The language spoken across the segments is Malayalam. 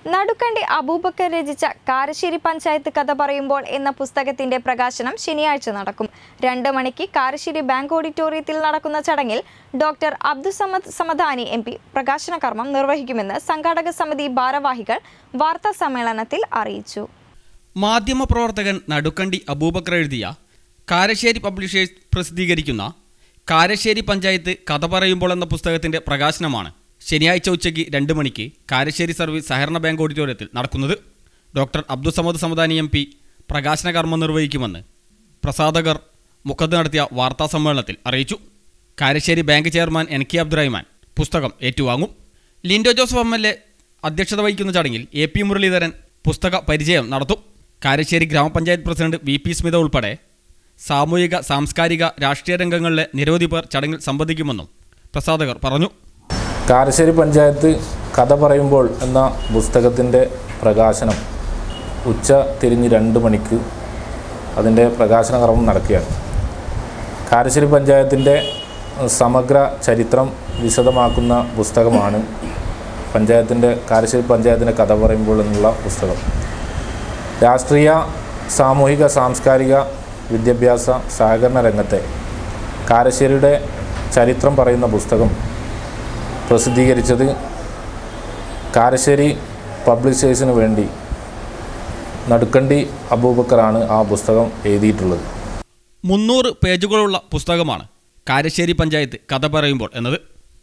നടുക്കണ്ടി അബൂബക്കർ രചിച്ച കാരശ്ശേരി പഞ്ചായത്ത് കഥ പറയുമ്പോൾ എന്ന പുസ്തകത്തിന്റെ പ്രകാശനം ശനിയാഴ്ച നടക്കും. 2 മണിക്ക് കാരശ്ശേരി ബാങ്ക് ഓഡിറ്റോറിയത്തിൽ നടക്കുന്ന ചടങ്ങിൽ ഡോക്ടർ അബ്ദുസമദ് സമദാനി MP പ്രകാശന കർമ്മം നിർവഹിക്കുമെന്ന് സംഘാടക സമിതി ഭാരവാഹികൾ വാർത്താ സമ്മേളനത്തിൽ അറിയിച്ചു. മാധ്യമപ്രവർത്തകൻ നടുക്കണ്ടി അബൂബക്കർ എഴുതിയ കാരശ്ശേരി പബ്ലിഷേഴ്സ് പ്രസിദ്ധീകരിക്കുന്ന കാരശ്ശേരി പഞ്ചായത്ത് കഥ പറയുമ്പോൾ എന്ന പുസ്തകത്തിന്റെ പ്രകാശനമാണ് ശനിയാഴ്ച ഉച്ചയ്ക്ക് 2 മണിക്ക് കാരശ്ശേരി സർവീസ് സഹകരണ ബാങ്ക് ഓഡിറ്റോറിയത്തിൽ നടക്കുന്നത്. ഡോക്ടർ അബ്ദുസമദ് സമദാനി MP പ്രകാശന കർമ്മം നിർവഹിക്കുമെന്ന് പ്രസാധകർ മുഖത്ത് നടത്തിയ വാർത്താ സമ്മേളനത്തിൽ അറിയിച്ചു. Karassery bank chairman NK Abdurahman പുസ്തകം ഏറ്റുവാങ്ങും. ലിൻഡോ ജോസഫ് MLA അധ്യക്ഷത വഹിക്കുന്ന ചടങ്ങിൽ AP മുരളീധരൻ പുസ്തക പരിചയം നടത്തും. കാരശ്ശേരി ഗ്രാമപഞ്ചായത്ത് പ്രസിഡന്റ് VP സ്മിത ഉൾപ്പെടെ സാമൂഹിക, സാംസ്കാരിക, രാഷ്ട്രീയ രംഗങ്ങളിലെ നിരവധി പേർ ചടങ്ങിൽ സംബന്ധിക്കുമെന്നും പ്രസാധകർ പറഞ്ഞു. കാരശ്ശേരി പഞ്ചായത്ത് കഥ പറയുമ്പോൾ എന്ന പുസ്തകത്തിൻ്റെ പ്രകാശനം ഉച്ച തിരിഞ്ഞ് 2 മണിക്ക് അതിൻ്റെ പ്രകാശന കർമ്മം നടക്കുകയാണ്. കാരശ്ശേരി പഞ്ചായത്തിൻ്റെ സമഗ്ര ചരിത്രം വിശദമാക്കുന്ന പുസ്തകമാണ് കാരശ്ശേരി പഞ്ചായത്തിൻ്റെ കഥ പറയുമ്പോൾ എന്നുള്ള പുസ്തകം. രാഷ്ട്രീയ, സാമൂഹിക, സാംസ്കാരിക, വിദ്യാഭ്യാസ, സഹകരണ രംഗത്തെ കാരശ്ശേരിയുടെ ചരിത്രം പറയുന്ന പുസ്തകം പ്രസിദ്ധീകരിച്ചത് കാരശ്ശേരി പബ്ലിഷേഴ്സിന് വേണ്ടി നടുക്കണ്ടി അബൂബക്കറാണ് ആ പുസ്തകം എഴുതിയിട്ടുള്ളത്. 300 പേജുകളുള്ള പുസ്തകമാണ് കാരശ്ശേരി പഞ്ചായത്ത് കഥ പറയുമ്പോൾ എന്നത്.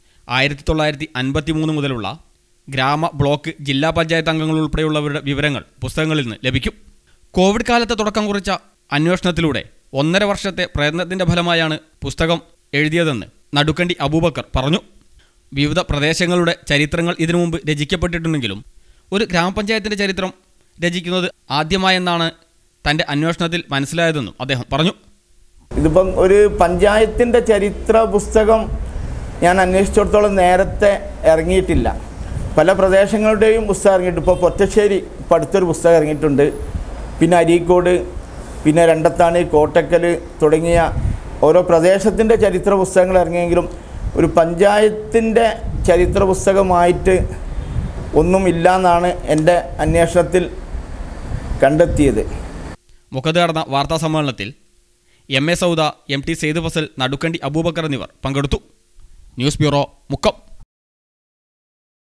1953 മുതലുള്ള ഗ്രാമ, ബ്ലോക്ക്, ജില്ലാ പഞ്ചായത്ത് അംഗങ്ങൾ ഉൾപ്പെടെയുള്ളവരുടെ വിവരങ്ങൾ പുസ്തകങ്ങളിൽ നിന്ന് ലഭിക്കും. കോവിഡ് കാലത്ത് തുടക്കം കുറിച്ച അന്വേഷണത്തിലൂടെ 1.5 വർഷത്തെ പ്രയത്നത്തിൻ്റെ ഫലമായാണ് പുസ്തകം എഴുതിയതെന്ന് നടുക്കണ്ടി അബൂബക്കർ പറഞ്ഞു. വിവിധ പ്രദേശങ്ങളുടെ ചരിത്രങ്ങൾ ഇതിനു മുമ്പ് രചിക്കപ്പെട്ടിട്ടുണ്ടെങ്കിലും ഒരു ഗ്രാമപഞ്ചായത്തിൻ്റെ ചരിത്രം രചിക്കുന്നത് ആദ്യമായെന്നാണ് തൻ്റെ അന്വേഷണത്തിൽ മനസ്സിലായതെന്നും അദ്ദേഹം പറഞ്ഞു. ഇതിപ്പം ഒരു പഞ്ചായത്തിൻ്റെ ചരിത്ര പുസ്തകം ഞാൻ അന്വേഷിച്ചിടത്തോളം നേരത്തെ ഇറങ്ങിയിട്ടില്ല. പല പ്രദേശങ്ങളുടെയും പുസ്തകം ഇറങ്ങിയിട്ട്, ഇപ്പോൾ പൊറ്റശ്ശേരി ഇപ്പോൾ അടുത്തൊരു പുസ്തകം ഇറങ്ങിയിട്ടുണ്ട്, പിന്നെ അരീക്കോട്, പിന്നെ രണ്ടത്താണി, കോട്ടക്കൽ തുടങ്ങിയ ഓരോ പ്രദേശത്തിൻ്റെ ചരിത്ര പുസ്തകങ്ങൾ ഇറങ്ങിയെങ്കിലും ഒരു പഞ്ചായത്തിൻ്റെ ചരിത്ര പുസ്തകമായിട്ട് ഒന്നുമില്ല എന്നാണ് എൻ്റെ അന്വേഷണത്തിൽ കണ്ടെത്തിയത്. മുഖത്ത് നടന്ന വാർത്താ സമ്മേളനത്തിൽ MA സൗദ, MT സെയ്ദ് ഫസൽ, നടുക്കണ്ടി അബൂബക്കർ എന്നിവർ പങ്കെടുത്തു. News bureau, Mukkam.